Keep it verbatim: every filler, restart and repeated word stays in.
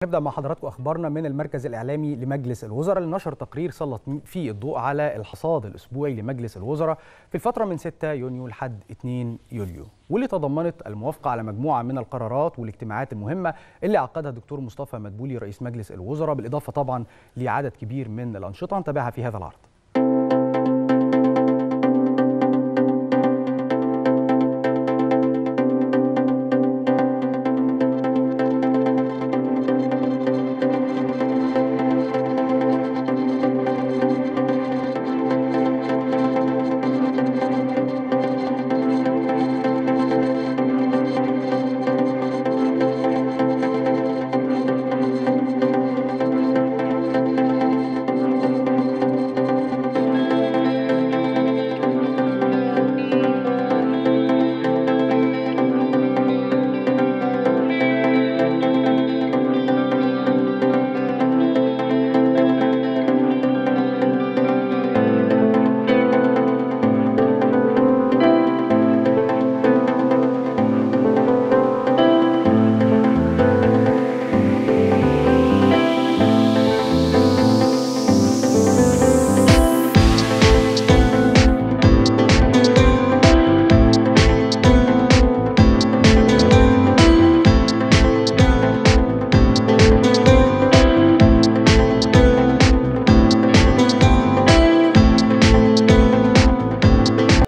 نبدأ مع حضراتكم أخبارنا من المركز الإعلامي لمجلس الوزراء اللي نشر تقرير سلط فيه الضوء على الحصاد الأسبوعي لمجلس الوزراء في الفترة من ستة يونيو لحد اثنين يوليو، واللي تضمنت الموافقة على مجموعة من القرارات والاجتماعات المهمة اللي عقدها الدكتور مصطفى مدبولي رئيس مجلس الوزراء، بالإضافة طبعا لعدد كبير من الأنشطة. نتابعها في هذا العرض.